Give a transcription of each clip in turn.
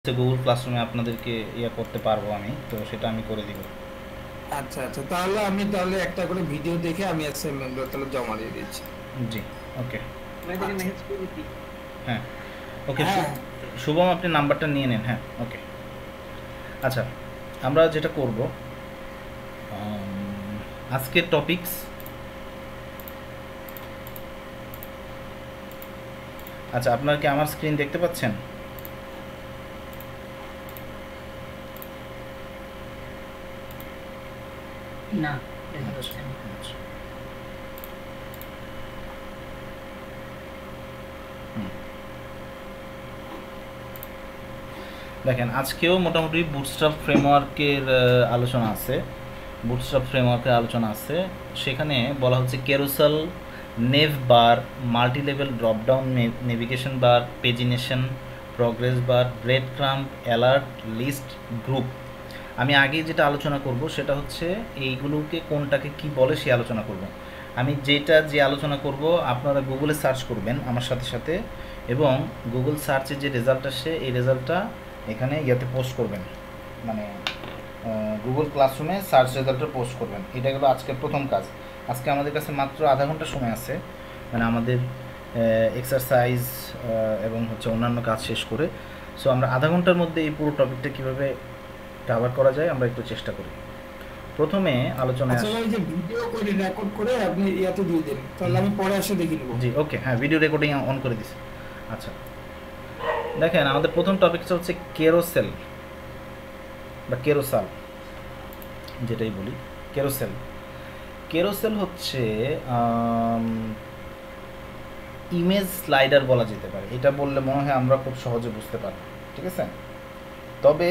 Google ক্লাসরুমে আপনাদেরকে করতে পারবো আমি, তো সেটা আমি করে দিব। আচ্ছা আচ্ছা, তাহলে আমি তাহলে একটা করে ভিডিও দেখে আমি অ্যাসাইনমেন্ট তাহলে জমা দিয়ে দিচ্ছি। জি, ওকে। আচ্ছা। হ্যাঁ, ওকে। হ্যাঁ। শুভম, আপনি নাম্বারটা নিয়ে নেন। হ্যাঁ, ওকে। আচ্ছা, আমরা যেটা করব, আজকের টপিকস, আচ্ছা আপনারা কি আমার স্ক্রিন দেখতে পাচ্ছেন? না, দেখা আচ্ছা, যাচ্ছে না। আচ্ছা। হুম। দেখেন, আজকেও মোটামুটি বুটস্ট্র্যাপ ফ্রেমওয়ার্কের আলোচনা আছে। সেখানে বলা হচ্ছে carousel, nav bar, multi level dropdown navigation bar, pagination, progress bar, breadcrumb, alert, list, group. আমি আগে যেটা আলোচনা করব সেটা হচ্ছে এইগুলোকে কোনটাকে কি বলে সে আলোচনা করব। আমি যে আলোচনা করব আপনারা গুগলে সার্চ করবেন আমার সাথে সাথে, এবং গুগল সার্চে যে রেজাল্ট আসে এই রেজাল্টটা এখানে পোস্ট করবেন, মানে গুগল ক্লাসরুমে সার্চ রেজাল্টটা পোস্ট করবেন। এটা হলো আজকের প্রথম কাজ। আজকে আমাদের কাছে মাত্র আধা ঘন্টা সময় আছে, মানে আমাদের এক্সারসাইজ এবং অন্যান্য কাজ শেষ করে। সো আমরা আধা ঘন্টার মধ্যে এই পুরো টপিকটা কীভাবে কভার করা যায় আমরা একটু চেষ্টা করি। প্রথমে আলোচনায় আচ্ছা ভাই, যে ভিডিও করে রেকর্ড করে আপনি ইয়াতে দিয়ে দিন, তাহলে আমি পরে এসে দেখে নেব। জি, ওকে। হ্যাঁ, ভিডিও রেকর্ডিং অন করে দিছি। আচ্ছা, দেখেন আমাদের প্রথম টপিকটা হচ্ছে কেরোসেল বা কেরোসাল, যেটাই বলি কেরোসেল। কেরোসেল হচ্ছে ইমেজ স্লাইডার বলা যেতে পারে। এটা বললে মনে হয় আমরা খুব সহজে বুঝতে পারব, ঠিক আছে? তবে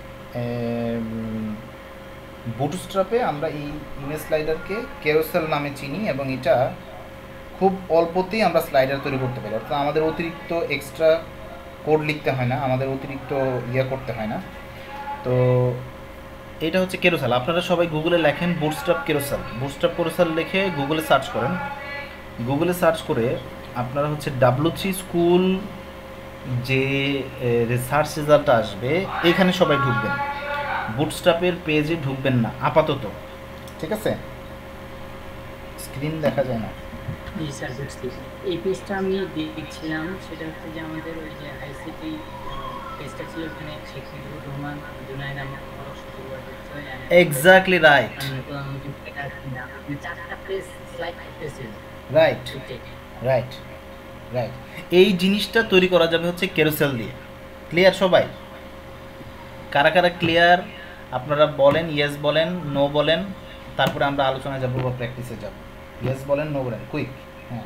বুটস্ট্র্যাপে আমরা এই ইমেজ স্লাইডারকে কেরোসেল নামে চিনি, এবং এটা খুব অল্পতেই আমরা স্লাইডার তৈরি করতে পারি। অর্থাৎ আমাদের অতিরিক্ত এক্সট্রা কোড লিখতে হয় না, আমাদের অতিরিক্ত করতে হয় না। তো এটা হচ্ছে কেরোসেল। আপনারা সবাই গুগলে লেখেন বুটস্ট্র্যাপ কেরোসেল লিখে গুগলে সার্চ করেন। গুগলে সার্চ করে আপনারা W3 স্কুল যে সার্চ রেজাল্টটা আসবে এখানে সবাই ঢুকবেন, বুটস্ট্র্যাপের পেজে ঢুকবেন না আপাতত, ঠিক আছে? স্ক্রিন দেখা যায় না। জি স্যার, বুঝতে। এই পেজটা আমি দেখছিলাম, সেটা হচ্ছে যে আমাদের ওই যে আইসিটি পেজটা ছিল, ওখানে শেখ মুজিবুর রহমান, জুনায়েদ আহমেদ, এক্স্যাক্টলি রাইট, চারটা পেজ স্লাইড করতেছিল। Right, right, right. এই জিনিসটা তৈরি করা যাবে হচ্ছে কেরোসেল দিয়ে। ক্লিয়ার সবাই? কারা কারা ক্লিয়ার আপনারা বলেন, ইয়েস বলেন, নো বলেন, তারপরে আমরা আলোচনায় যাবো বা প্র্যাকটিসে যাব। ইয়েস বলেন, নো বলেন, কুইক। হ্যাঁ,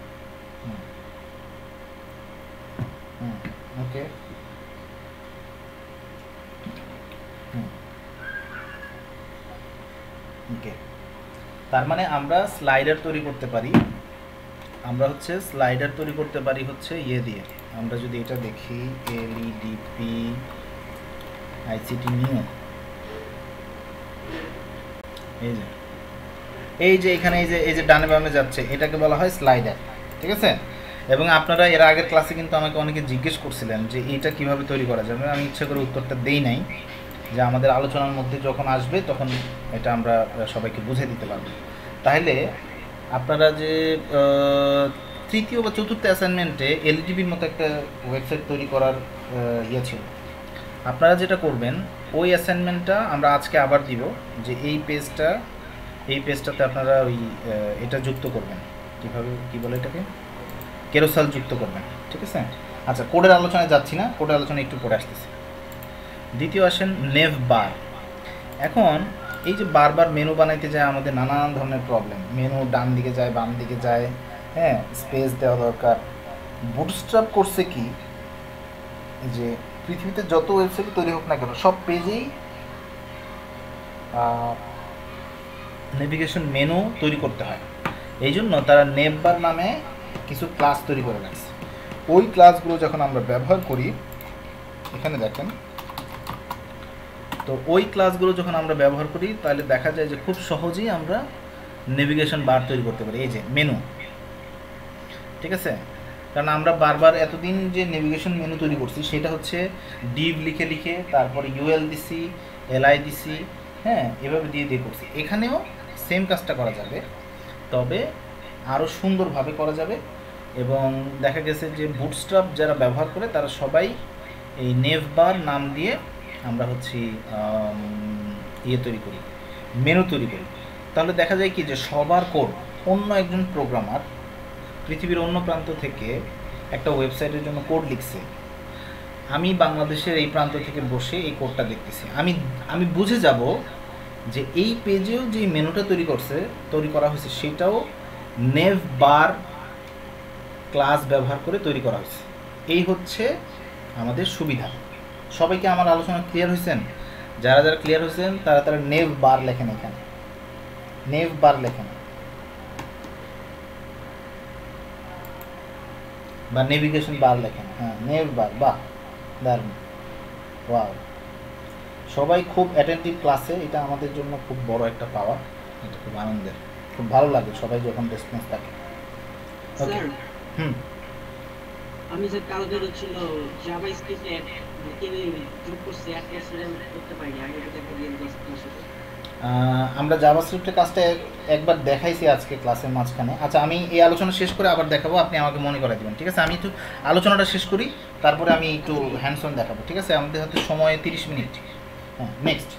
ওকে। ওকে, তার মানে আমরা স্লাইডার তৈরি করতে পারি। আমরা স্লাইডার তৈরি করতে পারি দিয়ে। আমরা যদি এটা দেখি, এলইডিপি আইসিটি নিউ, এই যে এখানে এই যে ডানে বামে যাচ্ছে, এটাকে বলা হয় স্লাইডার, ঠিক আছে? এবং আপনারা এর আগের ক্লাসে কিন্তু আমাকে অনেকে জিজ্ঞেস করছিলেন যে এটা কিভাবে তৈরি করা যাবে। আমি ইচ্ছা করে উত্তরটা দেই নাই, যে আমাদের আলোচনার মধ্যে যখন আসবে তখন এটা আমরা সবাইকে বুঝে দিতে পারবো। তাহলে আপনারা যে তৃতীয় বা চতুর্থ অ্যাসাইনমেন্টে এলইডিপির মতো একটা ওয়েবসাইট তৈরি করার ছিল, আপনারা যেটা করবেন ওই অ্যাসাইনমেন্টটা আমরা আজকে আবার দিব, যে এই পেজটাতে আপনারা ওই এটা যুক্ত করবেন। কীভাবে, কী বলে এটাকে, কেরোসেল যুক্ত করবেন, ঠিক আছে? আচ্ছা, কোডের আলোচনায় যাচ্ছি না, কোডের আলোচনা একটু পরে আসতেছে। দ্বিতীয় আসেন নেভ বার। এখন এই যে বারবার মেনু বানাইতে যায় আমাদের নানান ধরনের প্রবলেম, মেনু ডান দিকে যায়, বাম দিকে যায়, হ্যাঁ, স্পেস দেওয়া দরকার। বুটস্ট্র্যাপ করছে কি, যে পৃথিবীতে যত ওয়েবসাইট তৈরি হোক না কেন সব পেজেই নেভিগেশন মেনু তৈরি করতে হয়। এই জন্য তারা নেভ বার নামে কিছু ক্লাস তৈরি করে রাখছে। ওই ক্লাসগুলো যখন আমরা ব্যবহার করি, এখানে দেখেন, তো ওই ক্লাসগুলো যখন আমরা ব্যবহার করি তাহলে দেখা যায় যে খুব সহজেই আমরা নেভিগেশন বার তৈরি করতে পারি। এই যে মেনু, ঠিক আছে? কারণ আমরা বারবার এতদিন যে নেভিগেশন মেনু তৈরি করছি সেটা হচ্ছে ডিভ লিখে লিখে, তারপরে ইউএল দিছি, এলআই দিছি, হ্যাঁ, এভাবে দিয়ে দিয়ে করছি। এখানেও সেম কাজটা করা যাবে, তবে আরও সুন্দরভাবে করা যাবে। এবং দেখা গেছে যে বুটস্ট্র্যাপ যারা ব্যবহার করে তারা সবাই এই নেভবার নাম দিয়ে আমরা হচ্ছে ইয়ে তৈরি করি, মেনু তৈরি করি। তাহলে দেখা যায় কি যে সবার কোড অন্য একজন প্রোগ্রামার পৃথিবীর অন্য প্রান্ত থেকে একটা ওয়েবসাইটের জন্য কোড লিখছে, আমি বাংলাদেশের এই প্রান্ত থেকে বসে এই কোডটা দেখতেছি, আমি বুঝে যাব যে এই পেজেও যে মেনুটা তৈরি করা হয়েছে সেটাও নেভবার ক্লাস ব্যবহার করে তৈরি করা হয়েছে। এই হচ্ছে আমাদের সুবিধা। সবাইকে আমার আলোচনা ক্লিয়ার হয়েছেন? যারা যারা ক্লিয়ার হয়েছেন তারা নেভবার লেখেন, এখানে নেভবার লেখেন বা নেভিগেশন বার লেখেন, হ্যাঁ নেভবার। বাহ, দারুণ, ওয়াও, সবাই খুব অ্যাটেন্টিভ ক্লাসে, এটা আমাদের জন্য খুব বড় একটা পাওয়া, এটা খুব আনন্দের, খুব ভালো লাগে সবাই যখন রেসপন্স থাকে। ওকে, আমি যে কালকে ছিল জাভা স্ক্রিপ্টে যোগ করতে করতে পারিনি, আমি এটা একটা রিয়েল আমরা জাভাস্ক্রিপ্টের কাজটা একবার দেখাইছি আজকে ক্লাসের মাঝখানে। আচ্ছা, আমি এই আলোচনা শেষ করে আবার দেখাবো, আপনি আমাকে মনে করাই দেবেন, ঠিক আছে? আমি একটু আলোচনাটা শেষ করি, তারপরে আমি একটু হ্যান্ডস অন দেখাবো, ঠিক আছে? আমাদের হাতে সময় 30 মিনিট। হ্যাঁ, নেক্সট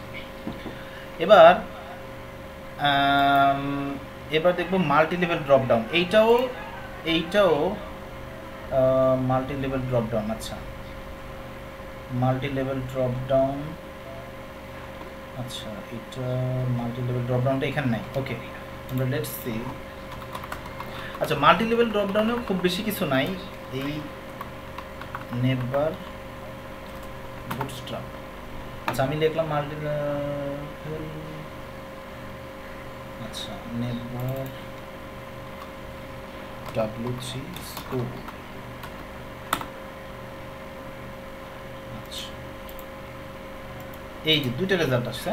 এবার দেখবো মাল্টি লেভেল ড্রপডাউন। এইটাও মাল্টি লেভেল ড্রপডাউন। আচ্ছা, মাল্টি লেভেল ড্রপডাউন, আচ্ছা এটা মাল্টি লেভেল ড্রপডাউনটা এখানে নাই। ওকে, আমরা লেটস সি। আচ্ছা, মাল্টি লেভেল ড্রপডাউনেও খুব বেশি কিছু নাই, এই নেভবার বুটস্ট্র্যাপ। আচ্ছা, আমি লিখলাম মাল্টি লেভেল, আচ্ছা নেভবার W3 স্কুল। আচ্ছা, এই যে দুইটা রেজাল্ট আসছে,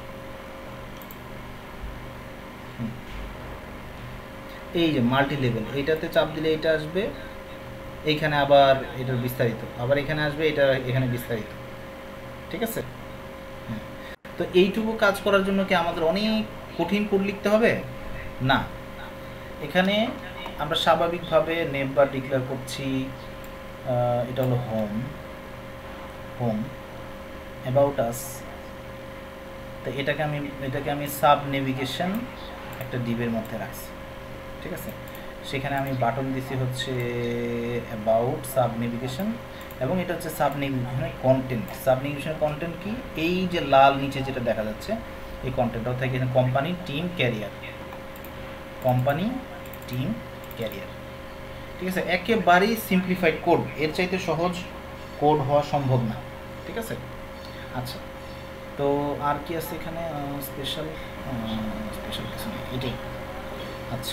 এই যে মাল্টি লেভেল, এইটাতে চাপ দিলে এটা আসবে, এইখানে আবার এটার বিস্তারিত, আবার এখানে আসবে, এটা এখানে বিস্তারিত, ঠিক আছে? তো এইটুকু কাজ করার জন্য কি আমাদের অনেক কঠিন কোড লিখতে হবে? না, এখানে আমরা স্বাভাবিকভাবে নেভবার ডিক্লেয়ার করছি, এটা হলো হোম অ্যাবাউট আস। তো এটাকে আমি সাব নেভিগেশন একটা ডিবের মধ্যে রাখছি, ঠিক আছে? সেখানে আমি বাটন দিছি হচ্ছে অ্যাবাউট সাব নেভিগেশন, এবং এটা হচ্ছে সাব নেভিগেশনের কন্টেন্ট। সাব নেভিগেশনের কন্টেন্ট কি? এই যে লাল নিচে যেটা দেখা যাচ্ছে এই কন্টেন্ট, অর্থাৎ এখানে company, team, career, company, team, career, ঠিক আছে? একেবারেই সিম্পলিফাইড কোড, এর চাইতে সহজ কোড হওয়া সম্ভব না, ঠিক আছে? আচ্ছা, তো আর কি আছে এখানে স্পেশাল কিছু নেই, এটাই। আচ্ছা,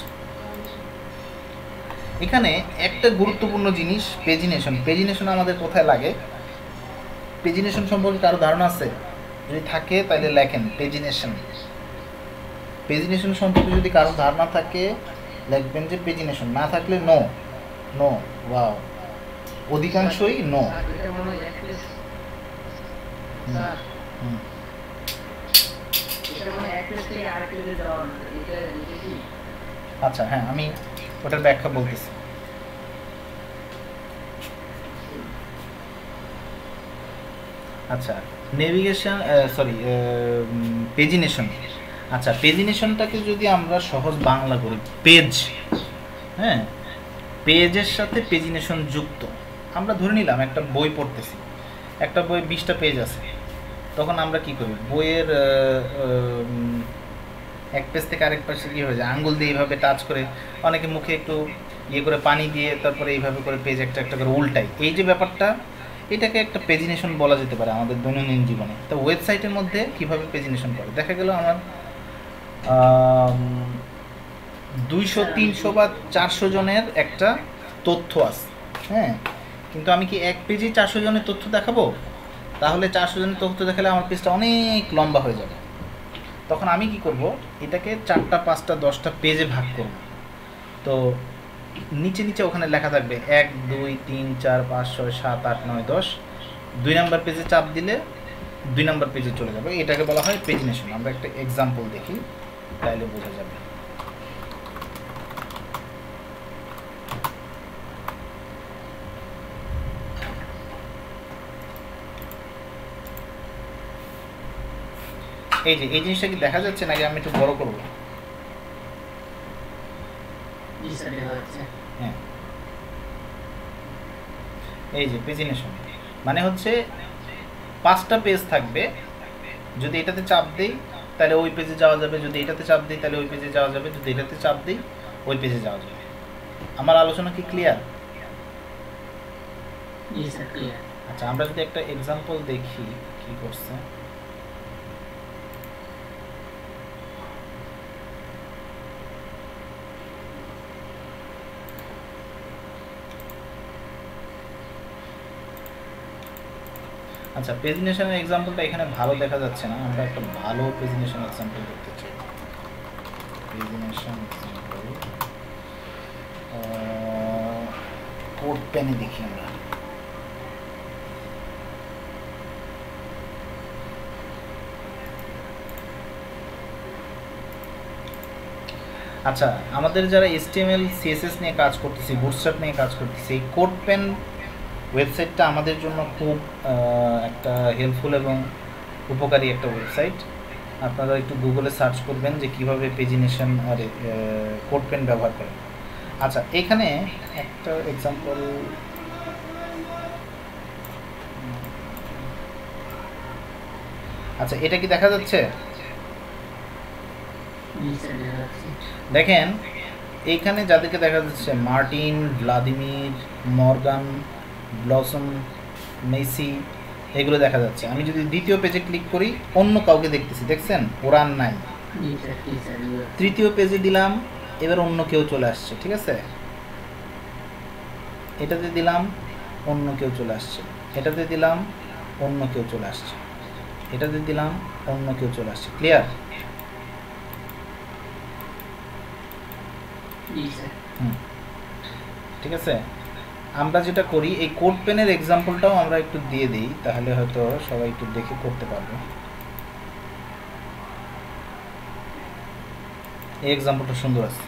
এখানে একটা গুরুত্বপূর্ণ জিনিস পেজিনেশন আমাদের কোথায় লাগে? পেজিনেশন সম্পর্কে কারো ধারণা আছে? যদি থাকে তাহলে লেখেন পেজিনেশন সম্পর্কে যদি কারো ধারণা থাকে লিখবেন যে পেজিনেশন, না থাকলে নো। ওয়াও, অধিকাংশই নো। আচ্ছা, হ্যাঁ, আমি ওটার ব্যাখ্যা বলতেছি। আচ্ছা, নেভিগেশন, পেজিনেশন। আচ্ছা, পেজিনেশনটাকে যদি আমরা সহজ বাংলা করি, পেজ, হ্যাঁ, পেজের সাথে পেজিনেশন যুক্ত। আমরা ধরে নিলাম একটা বই পড়তেছি, একটা বই 20টা পেজ আছে, তখন আমরা কি করি? বইয়ের এক পেজ থেকে আরেক পেজে কী হয়ে যায়, আঙ্গুল দিয়ে এইভাবে টাচ করে, অনেকে মুখে একটু ইয়ে করে পানি দিয়ে তারপরে এইভাবে করে পেজ একটা করে উল্টাই। এই যে ব্যাপারটা, এটাকে একটা পেজিনেশন বলা যেতে পারে আমাদের দৈনন্দিন জীবনে। তো ওয়েবসাইটের মধ্যে কিভাবে পেজিনেশন করে? দেখা গেল আমার 200, 300 বা 400 জনের একটা তথ্য আছে, হ্যাঁ, কিন্তু আমি কি এক পেজে 400 জনের তথ্য দেখাবো? তাহলে 400 জনের তথ্য দেখালে আমার পেজটা অনেক লম্বা হয়ে যাবে। তখন আমি কি করব? এটাকে 4টা, 5টা, 10টা পেজে ভাগ করব। তো নিচে নিচে ওখানে লেখা থাকবে 1 2 3 4 5 6 7 8 9 10। 2 নাম্বার পেজে চাপ দিলে 2 নাম্বার পেজে চলে যাবে, এটাকে বলা হয় পেজিনেশন। আমরা একটা এক্সাম্পল দেখি, তাহলে বোঝা যাবে। এই যে এই জিনিসটা কি দেখা যাচ্ছে নাকি আমি একটু বড় করব? জি স্যার দেখা যাচ্ছে। হ্যাঁ, এই যে পেজিনেশন মানে হচ্ছে 5টা পেজ থাকবে, যদি এটাতে চাপ দেই তাহলে ওই পেজে যাওয়া যাবে, যদি এটাতে চাপ দিই তাহলে ওই পেজে যাওয়া যাবে, যদি এটাতে চাপ দিই ওই পেজে যাওয়া যাবে। আমার আলোচনা কি ক্লিয়ার? জি স্যার ক্লিয়ার। আচ্ছা, আমরা যদি একটা এক্সাম্পল দেখি কি করছে। আচ্ছা, পেজিনেশনের এক্সাম্পলটা এখানে ভালো দেখা যাচ্ছে না, আমরা একটা ভালো পেজিনেশন এক্সাম্পল দেখতে চাই। পেজিনেশন এক্সাম্পল কোড পেনে দেখি আমরা। আচ্ছা, আমাদের যারা HTML CSS নিয়ে কাজ করতেছি, বুটস্ট্র্যাপ নিয়ে কাজ করতেছি, এই কোড পেন ওয়েবসাইটটা আমাদের জন্য খুব একটা হেল্পফুল এবং উপকারী একটা ওয়েবসাইট। আপনারা একটু গুগলে সার্চ করবেন যে কীভাবে পেজিনেশন আর কোড পেন ব্যবহার করেন। আচ্ছা, এখানে একটা এক্সাম্পল, আচ্ছা এটা কি দেখা যাচ্ছে? জি স্যার দেখা যাচ্ছে। দেখেন এইখানে যাদেরকে দেখা যাচ্ছে Martin, Vladimir, Morgan, Blossom, Messi, এগুলো দেখা যাচ্ছে। আমি যদি দ্বিতীয় পেজে ক্লিক করি অন্য কাউকে দেখতেছি, দেখছেন ওরান নাই। জি স্যার জি স্যার। তৃতীয় পেজে দিলাম, এবার অন্য কেউ চলে আসছে, ঠিক আছে? এটাতে দিলাম অন্য কেউ চলে আসছে, এটাতে দিলাম অন্য কেউ চলে আসছে, এটাতে দিলাম অন্য কেউ চলে আসছে। ক্লিয়ার? জি স্যার। ঠিক আছে, আমরা যেটা করি এই কোড পেনের এক্সাম্পলটাও আমরা একটু দিয়ে দিই, তাহলে হয়তো সবাই একটু দেখে করতে পারবে। এই এক্সাম্পলটা সুন্দর আছে।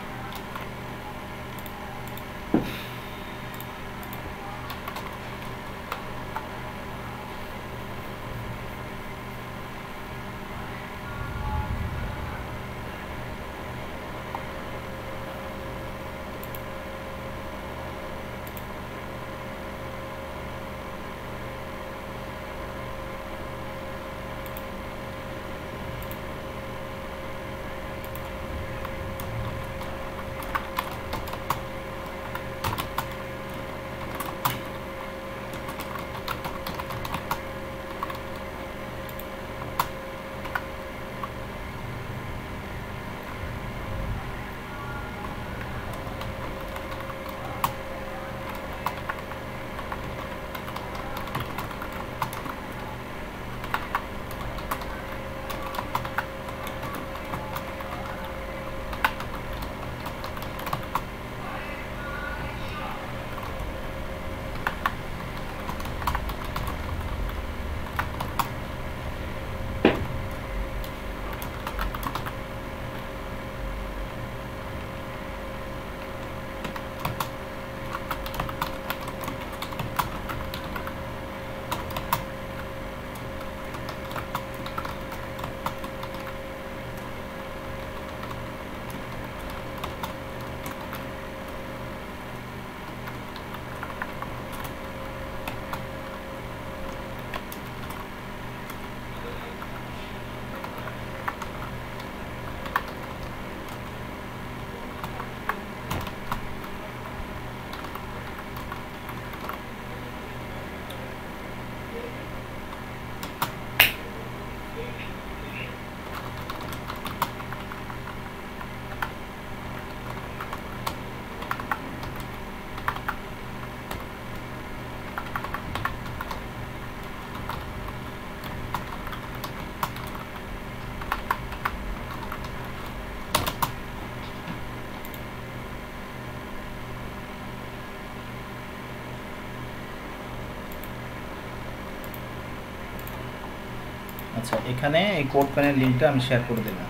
আচ্ছা, এখানে এই কোড প্যানের লিঙ্কটা আমি শেয়ার করে দিলাম।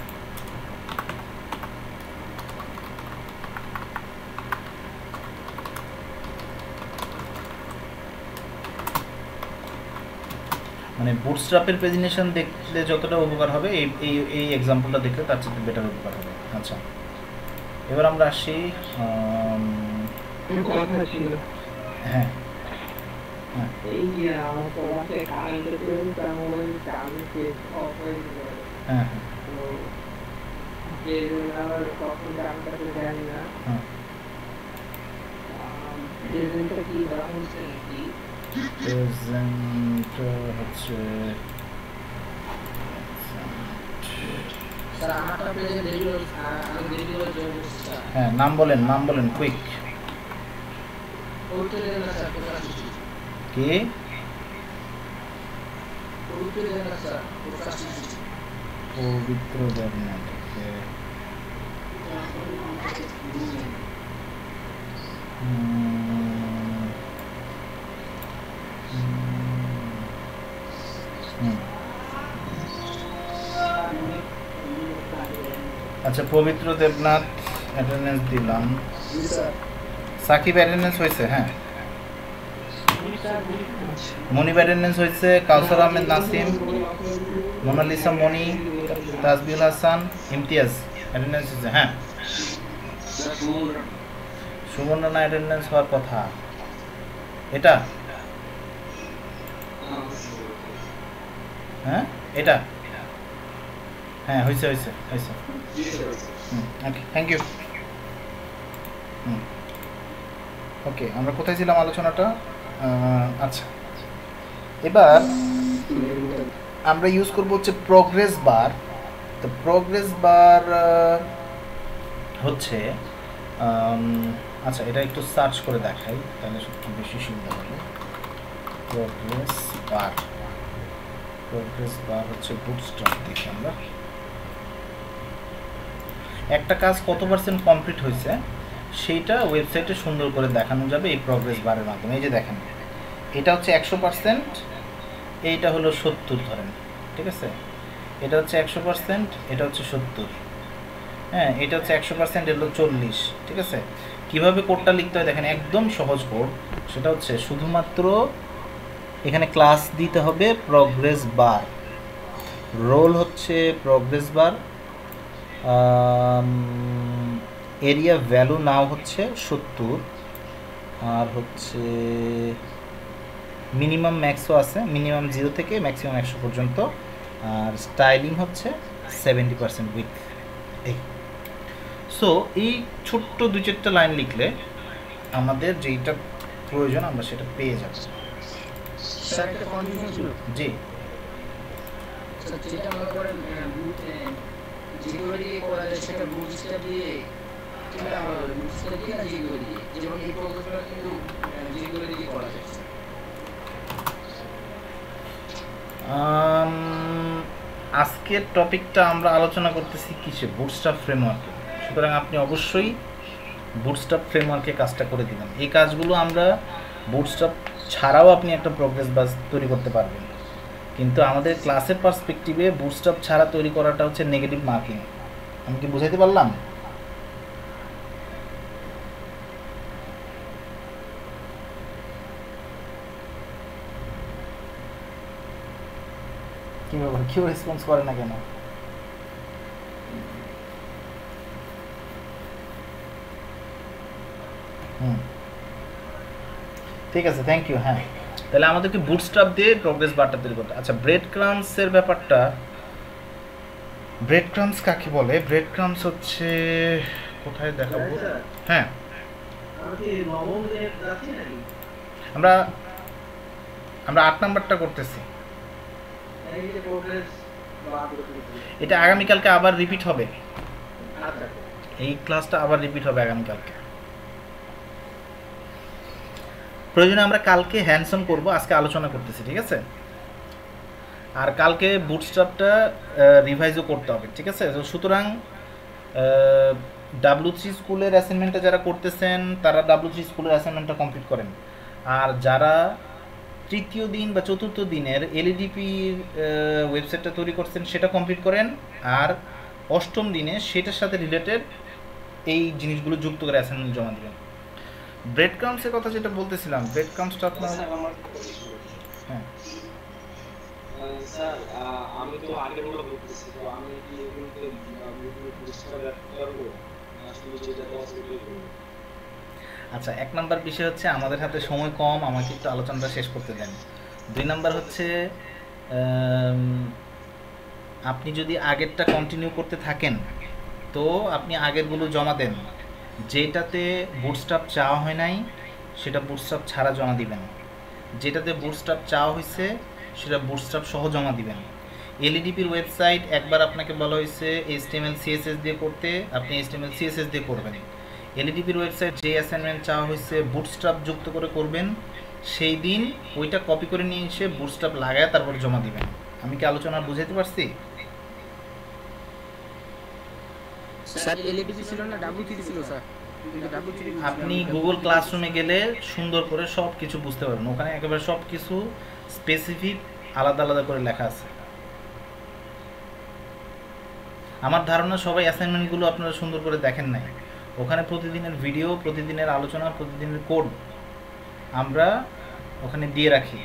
মানে বুটস্ট্র্যাপের প্রেজেন্টেশন দেখলে যতটা উপকার হবে এই এই এই এক্সাম্পলটা দেখলে তার চেয়ে বেটার উপকার হবে। আচ্ছা, এবার আমরা আসি কথা ছিল হ্যাঁ এই যে আমার তো বাসায় কারেন্টের প্রয়োজন, তার মোবাইল চার্জে অফ হয়ে গেল। হ্যাঁ হ্যাঁ তো যে আবার কখন দামটা তো জানি না। হ্যাঁ প্রেজেন্টটা কি বলা হয়েছে নাকি? প্রেজেন্ট হচ্ছে স্যার আমারটা প্রেজেন্ট রেগুলার আমি রেগুলার জয়েন করছি স্যার। হ্যাঁ নাম বলেন কুইক। পবিত্র দেবনাথ স্যার প্রকাশ কি পবিত্র দেবনাথ স্যার প্রকাশ পবিত্র দেবনাথ? আচ্ছা, পবিত্র দেবনাথ অ্যাটেন্ডেন্স দিলাম। সাকিব অ্যাটেন্ডেন্স হয়েছে, হ্যাঁ। মনিব অ্যাটেন্ডেন্স হয়েছে, কাউসার আহমেদ নাসিম, মোনালিসা মনি, তাজবিউল হাসান, ইমতিয়াজ অ্যাটেন্ডেন্স হয়েছে, হ্যাঁ। সুমন রানা অ্যাটেন্ডেন্স হওয়ার কথা। এটা হ্যাঁ এটা হ্যাঁ হয়েছে হয়েছে হয়েছে। ওকে, থ্যাংক ইউ। ওকে, আমরা কোথায় ছিলাম আলোচনাটা? আচ্ছা, এবার আমরা ইউজ করবো হচ্ছে প্রোগ্রেস বার। তো প্রোগ্রেস বার হচ্ছে আচ্ছা, এটা একটু সার্চ করে দেখাই তাহলে সবচেয়ে বেশি সুবিধা হবে। প্রোগ্রেস বার হচ্ছে বুটস্ট্র্যাপ। দেখি আমরা একটা কাজ কত পার্সেন্ট কমপ্লিট হয়েছে সেইটা ওয়েবসাইটে সুন্দর করে দেখানো যাবে এই প্রোগ্রেস বারের মাধ্যমে। এই যে দেখেন, এটা হচ্ছে 100%, এইটা হলো 70 ধরেন, ঠিক আছে? এটা হচ্ছে 100%, এটা হচ্ছে 70, হ্যাঁ, এটা হচ্ছে 100%, এটা হলো 40, ঠিক আছে? কীভাবে কোডটা লিখতে হয় দেখেন, একদম সহজ কোড। সেটা হচ্ছে শুধুমাত্র এখানে ক্লাস দিতে হবে প্রোগ্রেস বার, রোল হচ্ছে progress bar, aria value now হচ্ছে 70, আর হচ্ছে মিনিমাম ম্যাক্সও আছে, মিনিমাম 0 থেকে ম্যাক্সিমাম 100 পর্যন্ত, আর স্টাইলিং হচ্ছে 70% উইথ। এই সো এই ছোট্ট 2-4টা লাইন লিখলে আমাদের যেইটা প্রয়োজন আমরা সেটা পেয়ে যাব। স্যার একটা কনফিউশন ছিল। জি, স্যার যেটা মনে করেন যেগুলো দিয়ে করা যায় সেটা বুটস্ট্র্যাপ দিয়ে কিংবা বুটস্ট্র্যাপ দিয়ে না যেগুলো দিয়ে, যেমন এই প্রোগ্রামটা কিন্তু যেগুলো দিয়ে করা যায়। আজকের টপিকটা আমরা আলোচনা করতেছি কিসে? বুটস্ট্র্যাপ ফ্রেমওয়ার্কে। সুতরাং আপনি অবশ্যই বুটস্ট্র্যাপ ফ্রেমওয়ার্কে কাজটা করে দিবেন। এই কাজগুলো আমরা বুটস্ট্র্যাপ ছাড়াও আপনি একটা প্রোগ্রেস বাস তৈরি করতে পারবেন, কিন্তু আমাদের ক্লাসের পার্সপেক্টিভে বুটস্ট্র্যাপ ছাড়া তৈরি করাটা হচ্ছে নেগেটিভ মার্কিং। আমি কি বুঝাইতে পারলাম? কি ব্যাপার, কেউ রেসপন্স করে না কেন? ঠিক আছে, থ্যাংক ইউ। হ্যাঁ, তাহলে আমাদেরকে বুটস্ট্র্যাপ দিয়ে প্রোগ্রেস বারটা তৈরি করতে। আচ্ছা, ব্রেড ক্রাম্বসের ব্যাপারটা, ব্রেড ক্রাম্বস কাকে বলে? ব্রেড ক্রাম্বস হচ্ছে কোথায় দেখাবো? হ্যাঁ, আমরা 8 নাম্বারটা করতেছি। এটা আগামীকালকে আবার রিপিট হবে, এই ক্লাসটা আবার রিপিট হবে আগামীকালকে। প্রয়োজনে আমরা কালকে হ্যান্ডস অন করবো, আজকে আলোচনা করতেছি, ঠিক আছে? আর কালকে বুটস্ট্র্যাপটা রিভাইজও করতে হবে, ঠিক আছে? তো সুতরাং W3 স্কুলের অ্যাসাইনমেন্টটা যারা করতেছেন তারা W3 স্কুলের অ্যাসাইনমেন্টটা কমপ্লিট করেন, আর যারা তৃতীয় দিন বা চতুর্থ দিনের এলইডিপির ওয়েবসাইটটা তৈরি করছেন সেটা কমপ্লিট করেন, আর অষ্টম দিনে সেটার সাথে রিলেটেড এই জিনিসগুলো যুক্ত করে অ্যাসাইনমেন্ট জমা দিবেন। ব্রেড ক্রাম্পসের কথা যেটা বলতেছিলাম, ব্রেড ক্রাম্পসটা আপনার হ্যাঁ স্যার আমি তো আগেরগুলো করতেছি, তো আমি কি এগুলোতে বুস্টার অ্যাড করব আসলে যেটা পসিবল করব? আচ্ছা, 1 নাম্বার বিষয় হচ্ছে আমাদের হাতে সময় কম, আমাকে একটু আলোচনাটা শেষ করতে দেন। 2 নাম্বার হচ্ছে আপনি যদি আগেরটা কন্টিনিউ করতে থাকেন তো আপনি আগেরগুলো জমা দেন, যেটাতে বুটস্ট্র্যাপ চাওয়া হয় নাই সেটা বুটস্ট্র্যাপ ছাড়া জমা দিবেন, যেটাতে বুটস্ট্র্যাপ চাওয়া হয়েছে সেটা বুটস্ট্র্যাপ সহ জমা দিবেন। এলইডিপির ওয়েবসাইট একবার আপনাকে বলা হয়েছে HTML CSS দিয়ে করতে, আপনি HTML CSS দিয়ে করবেন। এলইডিপির ওয়েবসাইট যে অ্যাসাইনমেন্ট চাওয়া হয়েছে বুটস্ট্র্যাপ যুক্ত করে করবেন, সেই দিন ওইটা কপি করে নিয়ে এসে বুটস্ট্র্যাপ লাগায় তারপর জমা দিবেন। আমি কি আলোচনা বুঝাতে পারছি? স্যার এলইডিপি ছিল না ডাব্লিউ3 ছিল স্যার, কিন্তু ডাব্লিউ3 আপনি গুগল ক্লাসরুমে গেলে সুন্দর করে সব কিছু বুঝতে পারবেন, ওখানে একেবারে সব কিছু স্পেসিফিক আলাদা আলাদা করে লেখা আছে। আমার ধারণা সবাই অ্যাসাইনমেন্টগুলো আপনারা সুন্দর করে দেখেন নাই, ওখানে প্রতিদিনের ভিডিও, প্রতিদিনের আলোচনা, প্রতিদিনের কোড আমরা ওখানে দিয়ে রাখি।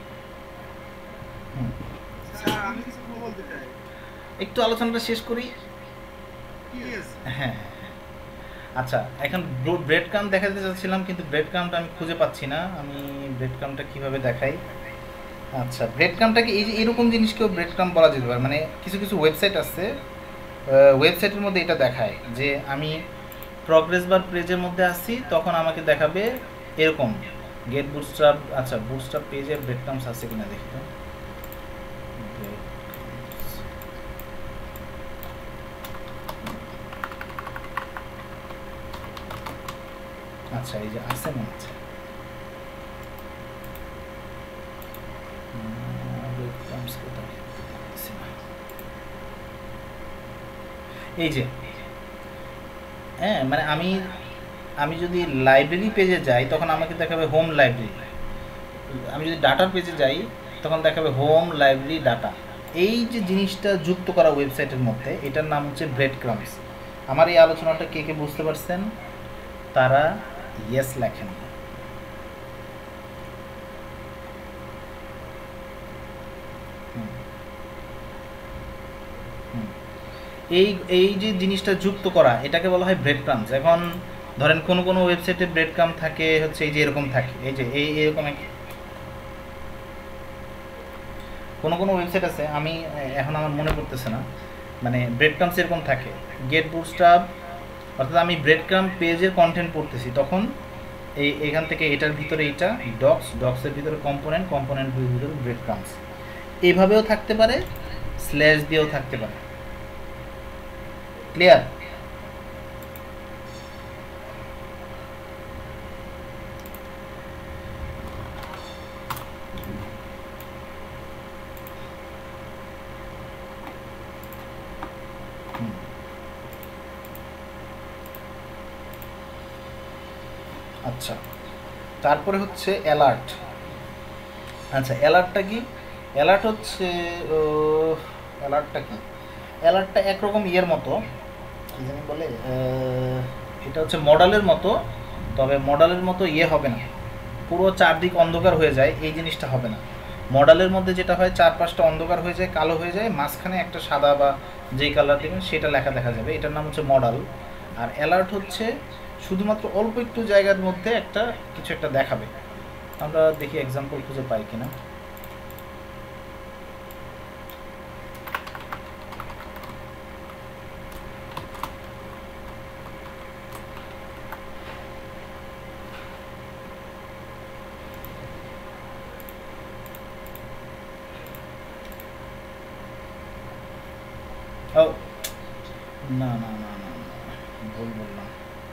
একটু আলোচনাটা শেষ করি। হ্যাঁ, আচ্ছা, এখন ব্রেড ক্রাম্প দেখাতে চাচ্ছিলাম কিন্তু ব্রেড ক্রাম্পটা আমি খুঁজে পাচ্ছি না। আমি ব্রেড ক্রাম্পটা কীভাবে দেখাই? আচ্ছা, ব্রেড ক্রাম্পটাকে এই যে এরকম জিনিসকেও ব্রেড ক্রাম্প বলা যেতে পারে। মানে কিছু কিছু ওয়েবসাইট আছে, ওয়েবসাইটের মধ্যে এটা দেখায় যে আমি প্রগ্রেস বার পেজের মধ্যে আসি, তখন আমাকে দেখাবে এরকম গেট বুটস্ট্র্যাপ। আচ্ছা, বুটস্ট্র্যাপ পেজে ব্রেড ক্রাম্পস আছে কিনা দেখি তো। আচ্ছা, এই যে আছে মনে হচ্ছে, এই যে হ্যাঁ, মানে আমি যদি লাইব্রেরি পেজে যাই তখন আমাকে দেখাবে হোম লাইব্রেরি, আমি যদি ডাটার পেজে যাই তখন দেখাবে হোম লাইব্রেরি ডাটা। এই যে জিনিসটা যুক্ত করা ওয়েবসাইটের মধ্যে, এটার নাম হচ্ছে ব্রেড ক্রাম্পস। আমার এই আলোচনাটা কে কে বুঝতে পারছেন তারা ইয়েস লেখেন। এই যে জিনিসটা যুক্ত করা, এটাকে বলা হয় ব্রেড ক্রাম্পস। এখন ধরেন কোনো ওয়েবসাইটে ব্রেড ক্রাম্প থাকে হচ্ছে এই যে এরকম থাকে, এই যে এরকম কোনো ওয়েবসাইট আছে, আমি এখন আমার মনে পড়তেছে না, মানে ব্রেড ক্রাম্পস এরকম থাকে গেট বুটস্ট্র্যাপ, অর্থাৎ আমি ব্রেড ক্রাম্প পেজের কন্টেন্ট পড়তেছি, তখন এখান থেকে এটার ভিতরে এটা ডক্সের ভিতরে কম্পোনেন্টের ভিতরে ব্রেড ক্রাম্পস। এইভাবেও থাকতে পারে, স্ল্যাশ দিয়েও থাকতে পারে। ক্লিয়ার? আচ্ছা, তারপরে হচ্ছে অ্যালার্ট। আচ্ছা, অ্যালার্টটা কি? অ্যালার্ট হচ্ছে অ্যালার্টটা একরকম ইয়ের মতো, কি জানি বলে, এটা হচ্ছে মডেলের মতো, তবে মডেলের মতো ইয়ে হবে না, পুরো চারদিক অন্ধকার হয়ে যায়, এই জিনিসটা হবে না। মডেলের মধ্যে যেটা হয়, চারপাশটা অন্ধকার হয়ে যায়, কালো হয়ে যায়, মাঝখানে একটা সাদা বা যেই কালার দেবেন সেটা লেখা দেখা যাবে, এটার নাম হচ্ছে মডেল। আর অ্যালার্ট হচ্ছে শুধুমাত্র অল্প একটু জায়গার মধ্যে কিছু একটা দেখাবে। আমরা দেখি এক্সাম্পল খুঁজে পাই কিনা। ও না, ভুল বললাম।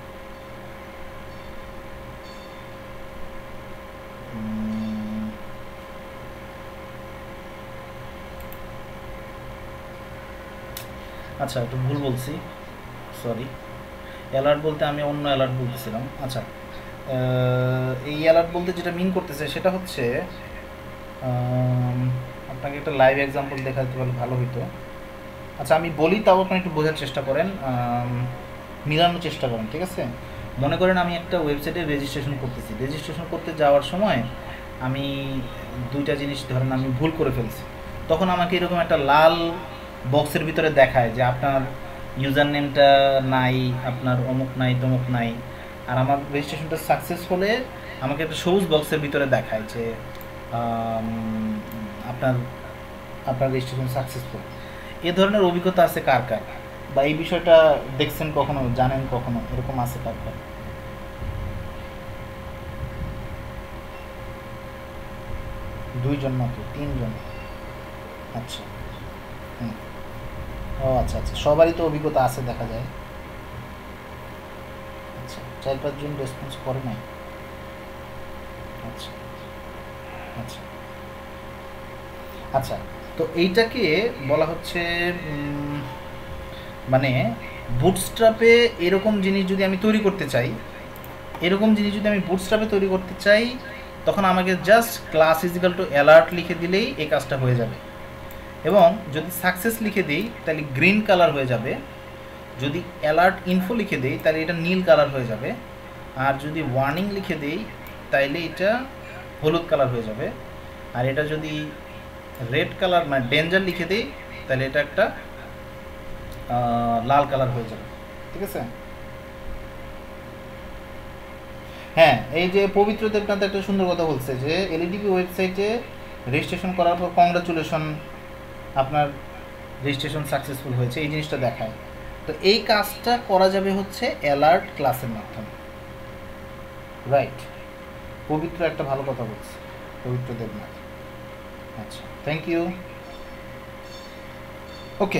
আচ্ছা, একটু ভুল বলছি, সরি। অ্যালার্ট বলতে আমি অন্য অ্যালার্ট বলতেছিলাম। আচ্ছা, এই অ্যালার্ট বলতে যেটা মিন করতেছে সেটা হচ্ছে আপনাকে একটা লাইভ এক্সাম্পল দেখাতে পারলে ভালো হতো। আচ্ছা আমি বলি, তাও আপনি একটু বোঝার চেষ্টা করেন, মিলানোর চেষ্টা করেন, ঠিক আছে? মনে করেন আমি একটা ওয়েবসাইটে রেজিস্ট্রেশন করতেছি, রেজিস্ট্রেশন করতে যাওয়ার সময় আমি দুইটা জিনিস ধরেন আমি ভুল করে ফেলছি, তখন আমাকে এরকম একটা লাল বক্সের ভিতরে দেখায় যে আপনার ইউজার নেমটা নাই, আপনার অমুক নাই তমুক নাই, আর আমার রেজিস্ট্রেশনটা সাকসেস হলে আমাকে একটা সবুজ বক্সের ভিতরে দেখায় যে আপনার আপনার রেজিস্ট্রেশন সাকসেসফুল। এ ধরনের অভিজ্ঞতা আছে কার কার, বা এই বিষয়টা দেখছেন কখনো, জানেন কখনো, এরকম আছে কার কার? দুইজন মাত্র, তিনজন? আচ্ছা, হুম, ও আচ্ছা আচ্ছা, সবারই তো অভিজ্ঞতা আছে দেখা যায়। আচ্ছা, 4-5 জন রেসপন্স করে নাই। আচ্ছা আচ্ছা আচ্ছা, তো এইটাকে বলা হচ্ছে মানে বুটস্ট্র্যাপে এরকম জিনিস যদি আমি তৈরি করতে চাই, এরকম জিনিস যদি আমি বুটস্ট্র্যাপে তৈরি করতে চাই, তখন আমাকে just class equal to alert লিখে দিলেই এই কাজটা হয়ে যাবে। এবং যদি সাকসেস লিখে দিই তাহলে গ্রিন কালার হয়ে যাবে, যদি অ্যালার্ট ইনফো লিখে দিই তাহলে এটা নীল কালার হয়ে যাবে, আর যদি ওয়ার্নিং লিখে দিই তাইলে এটা হলুদ কালার হয়ে যাবে, আর এটা যদি রেড কালার মানে ডেঞ্জার লিখে দিই তাহলে এটা একটা লাল কালার হয়ে যাবে, ঠিক আছে? হ্যাঁ, এই যে পবিত্র দেবনাথ একটা সুন্দর কথা বলছে যে এলইডিপি ওয়েবসাইটে রেজিস্ট্রেশন করার পর কংগ্রাচুলেশন, আপনার রেজিস্ট্রেশন সাকসেসফুল হয়েছে, এই জিনিসটা দেখায়। তো এই কাজটা করা যাবে হচ্ছে অ্যালার্ট ক্লাসের মাধ্যমে, রাইট? পবিত্র একটা ভালো কথা বলছে, পবিত্র দেবনাথ। আচ্ছা, থ্যাংক ইউ। ওকে,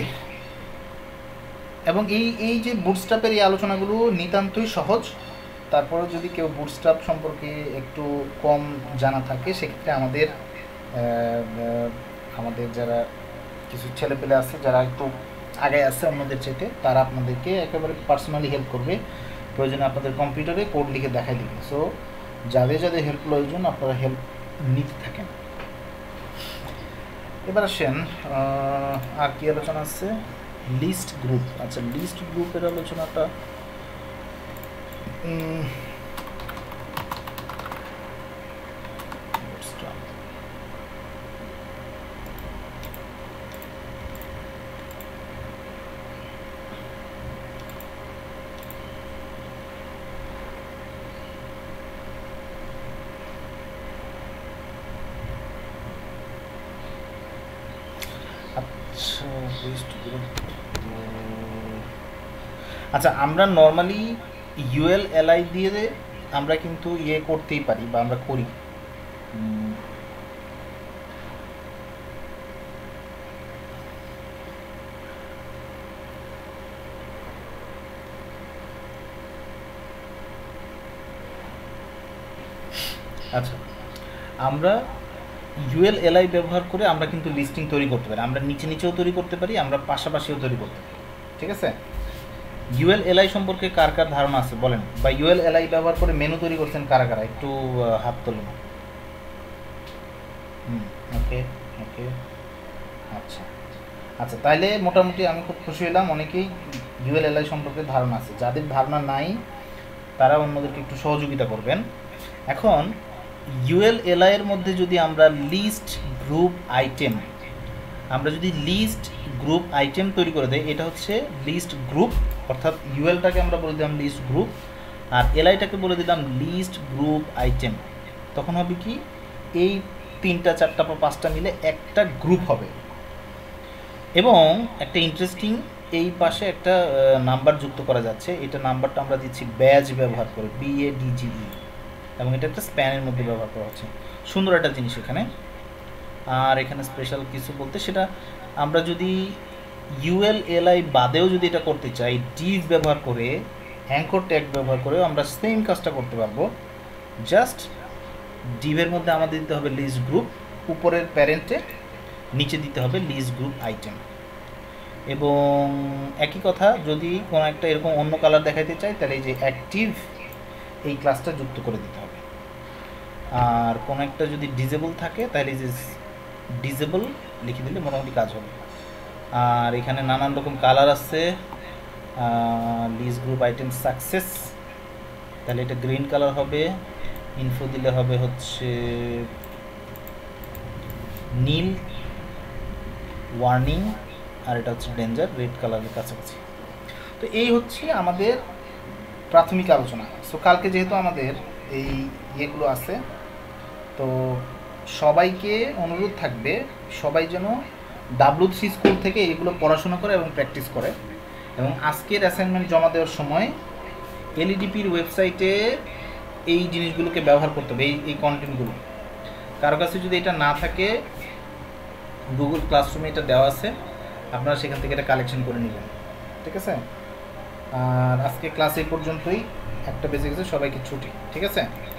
এবং এই যে বুটস্ট্র্যাপের এই আলোচনাগুলো নিতান্তই সহজ। তারপরে যদি কেউ বুটস্ট্র্যাপ সম্পর্কে একটু কম জানা থাকে, সেক্ষেত্রে আমাদের যারা কিছু ছেলেপেলে আছে যারা একটু আগে আছে অন্যদের চাইতে, তারা আপনাদেরকে একেবারে পার্সোনালি হেল্প করবে, প্রয়োজনে আপনাদের কম্পিউটারে কোড লিখে দেখাই দিবে। সো যাদের যাদের হেল্প প্রয়োজন আপনারা হেল্প নিতে থাকেন। এবার আসেন, আর কি আলোচনা আছে? List group. আচ্ছা, লিস্ট গ্রুপের আলোচনাটা আচ্ছা, আমরা নর্মালি ULLI দিয়ে আমরা কিন্তু ইয়ে করতেই পারি, বা আমরা করি। আচ্ছা, আমরা ULLI ব্যবহার করে আমরা কিন্তু লিস্টিং তৈরি করতে পারি, আমরা নিচে নিচেও তৈরি করতে পারি, আমরা পাশাপাশিও তৈরি করতে পারি, ঠিক আছে? ULLI সম্পর্কে কার কার ধারণা আছে বলেন, বা ULLI ব্যবহার করে মেনু তৈরি করছেন কারা কারা, একটু হাত তোলেন। ওকে ওকে, আচ্ছা আচ্ছা, তাইলে মোটামুটি আমি খুব খুশি হলাম, অনেকেই ULLI সম্পর্কে ধারণা আছে। যাদের ধারণা নাই তারা অন্যদেরকে একটু সহযোগিতা করবেন। এখন ULLI এর মধ্যে যদি আমরা লিস্ট গ্রুপ আইটেম, আমরা যদি লিস্ট গ্রুপ আইটেম তৈরি করে দেয়, এটা হচ্ছে লিস্ট গ্রুপ, অর্থাৎ ULটাকে আমরা বলে দিলাম লিস্ট গ্রুপ, আর LIটাকে বলে দিলাম লিস্ট গ্রুপ আইটেম। তখন হবে কি, এই 3টা 4টা বা 5টা মিলে একটা গ্রুপ হবে। এবং একটা ইন্টারেস্টিং, এই পাশে একটা নাম্বার যুক্ত করা যাচ্ছে, এটা নাম্বারটা আমরা দিচ্ছি ব্যাজ ব্যবহার করে, BADGE, এবং এটা একটা স্প্যানের মধ্যে ব্যবহার করা হচ্ছে। সুন্দর একটা জিনিস এখানে। আর এখানে স্পেশাল কিছু বলতে, সেটা আমরা যদি ULLI বাদেও যদি এটা করতে চাই, div ব্যবহার করে, অ্যাঙ্কর ট্যাগ ব্যবহার করে আমরা সেম কাজটা করতে পারবো। জাস্ট ডিভের মধ্যে আমাদের দিতে হবে লিস্ট গ্রুপ, উপরের প্যারেন্টে, নিচে দিতে হবে লিস্ট গ্রুপ আইটেম। এবং একই কথা, যদি কোনো একটা এরকম অন্য কালার দেখাইতে চাই, তাহলে এই যে অ্যাক্টিভ, এই ক্লাসটা যুক্ত করে দিতে হবে। আর কোনো একটা যদি ডিজেবল থাকে তাহলে যে ডিজেবল লিখে দিলে মোটামুটি কাজ হবে। আর এখানে নানান রকম কালার আছে। লিস্ট গ্রুপ আইটেম সাকসেস, তাহলে এটা গ্রিন কালার হবে। ইনফো দিলে হবে হচ্ছে নীল, ওয়ার্নিং, আর এটা হচ্ছে ডেঞ্জার, রেড কালারের কাছাকাছি। তো এই হচ্ছে আমাদের প্রাথমিক আলোচনা। সো কালকে যেহেতু আমাদের এই ইয়েগুলো আছে, তো সবাইকে অনুরোধ থাকবে সবাই যেন W3 স্কুল থেকে এইগুলো পড়াশোনা করে এবং প্র্যাকটিস করে। এবং আজকের অ্যাসাইনমেন্ট জমা দেওয়ার সময় এলইডিপির ওয়েবসাইটে এই জিনিসগুলোকে ব্যবহার করতে হবে, এই কন্টেন্টগুলো। কারো কাছে যদি এটা না থাকে, গুগল ক্লাসরুমে এটা দেওয়া আছে, আপনারা সেখান থেকে এটা কালেকশন করে নেবেন, ঠিক আছে? আর আজকে ক্লাস এই পর্যন্তই, 1টা বেজে গেছে, সবাইকে ছুটি, ঠিক আছে?